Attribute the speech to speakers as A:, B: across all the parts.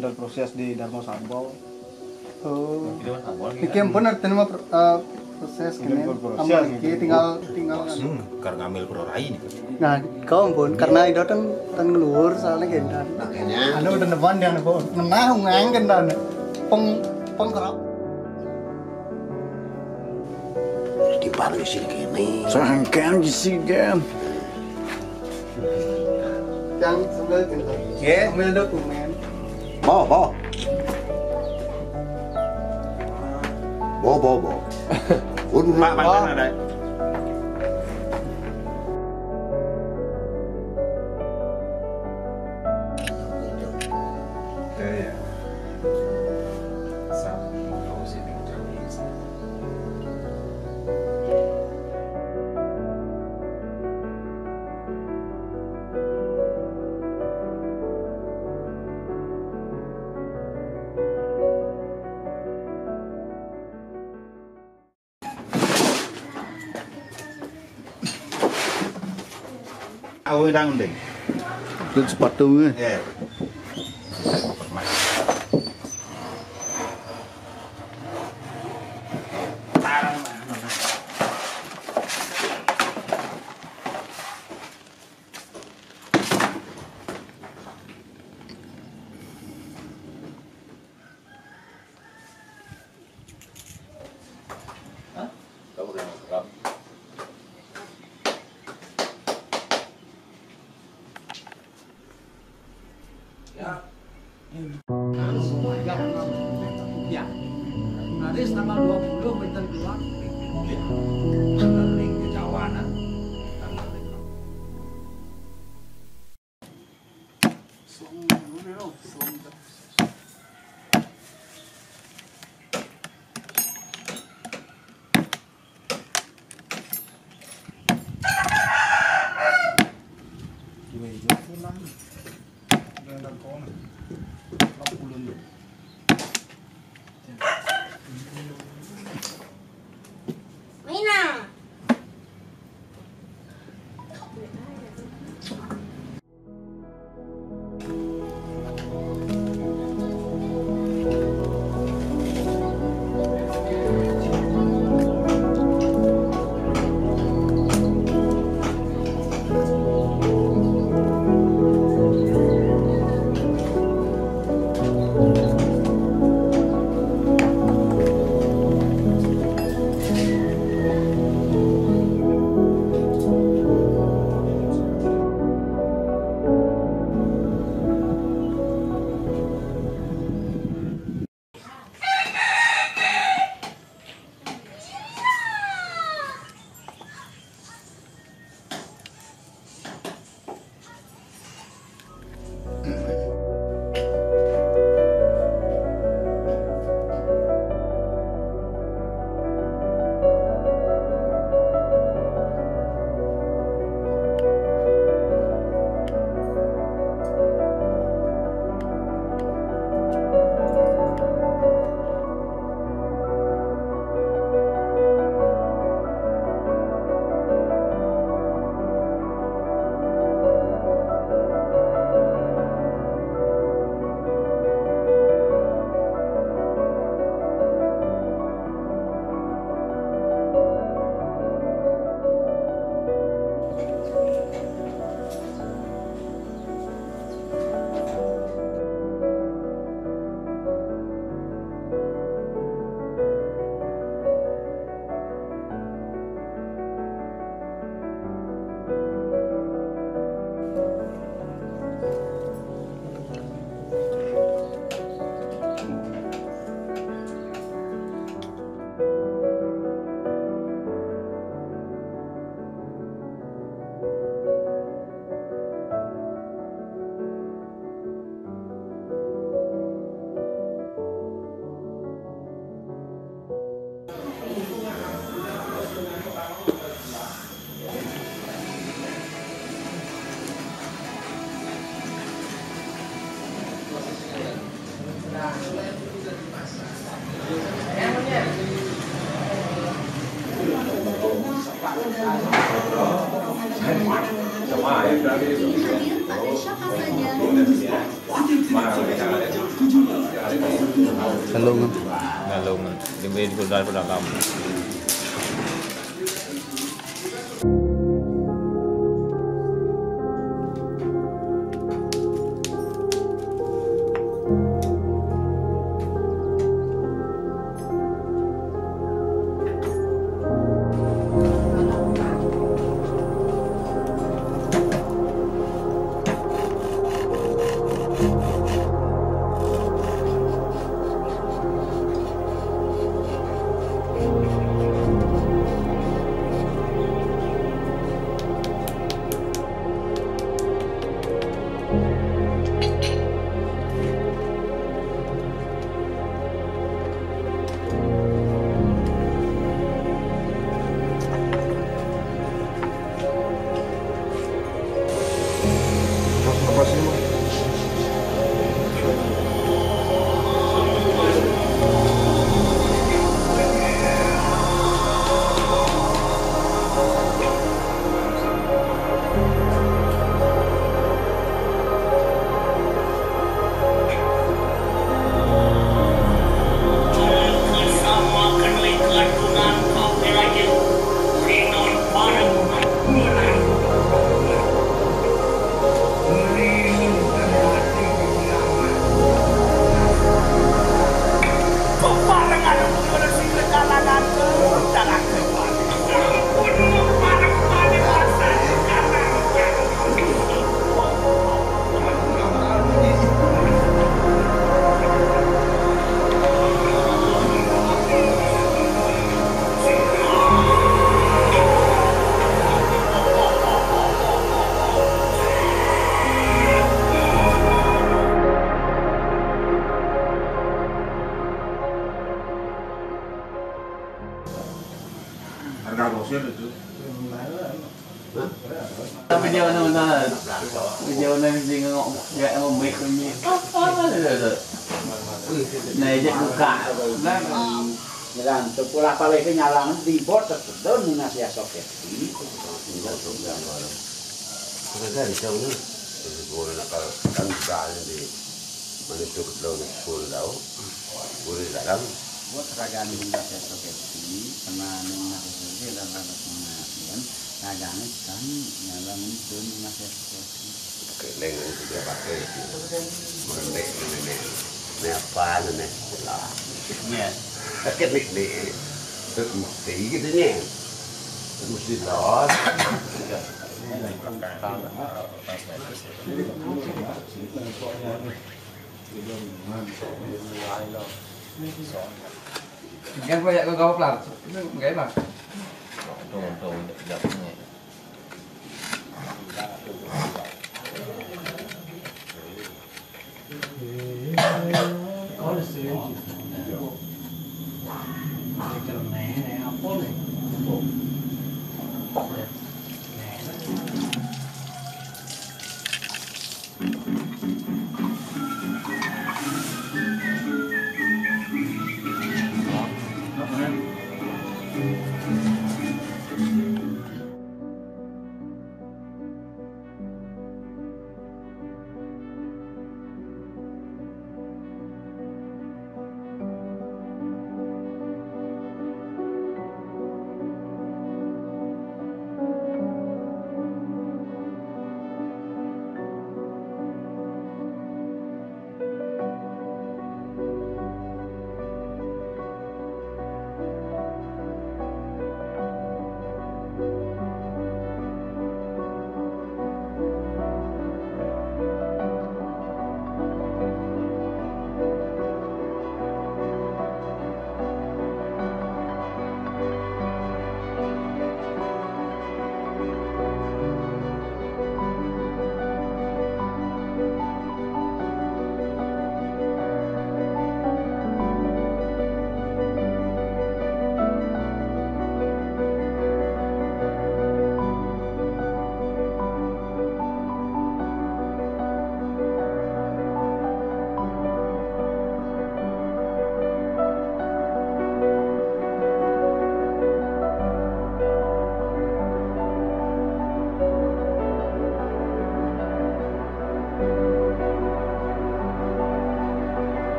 A: handle proses di Darmo Sambal.
B: Oh.
A: Iki bener tema proses kene. Amal iki tinggal
C: karena ngambil pro rai nih.
A: Nah, kau pun karena itu kan ngeluhur soalnya gendan.
C: Makanya
A: Anu udah depan dia nih, menah nganggen dan pengkerap.
C: di Bali sih gini.
D: Sangkan gisigan.
A: Yang sebelah kita. Ya, ambil dokumen.
C: Bo. Udah mak mana ada?
B: Kayak sama mau sih bincang.
C: Aku đang đỉnh.
D: Itu sepatunya.
C: Ya.
A: Ya. Nanti tanggal 20 bintang keluar.
B: Tanggal link kejawanan. Tanggal link.
E: Mina. Siapa saja?
D: Salungan.
B: Ngalungan. Di Sudal Pedagang.
C: Harga grosir itu.
D: Video na video na hindi nga gaya mo make ni na ije buka na
E: Milan, sekolah paling kenyalangan di bot tersedon ni nasi soket.
C: Ada di sana. Boleh nak kan sekali di mana tu kalau nak sekolah tahu. Boleh dalam.
E: Buat kerajaan di nasi soket ini karena ni nasi soket dan rasa kematian. Kerajaan kan nyalangan tu nasi soket.
C: Lengan itu dia pakai. Merendek ini. Ni apa ni? Lah.
D: ya
C: Cái việc này rất kỹ cái thế nhé. Một gì đó.
A: Gan bây giờ có gấu làm ghé mà.
B: Tuh, dapatnya.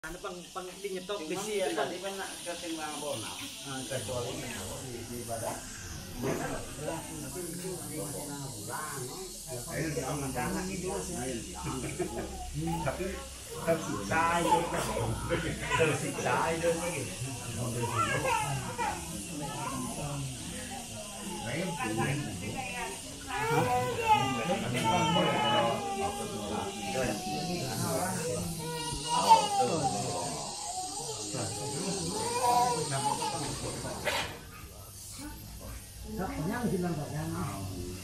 E: pang dingetok besi tadi kan ketinggalan bola kecuali di badan tapi tersiksa itu
A: Yang bilang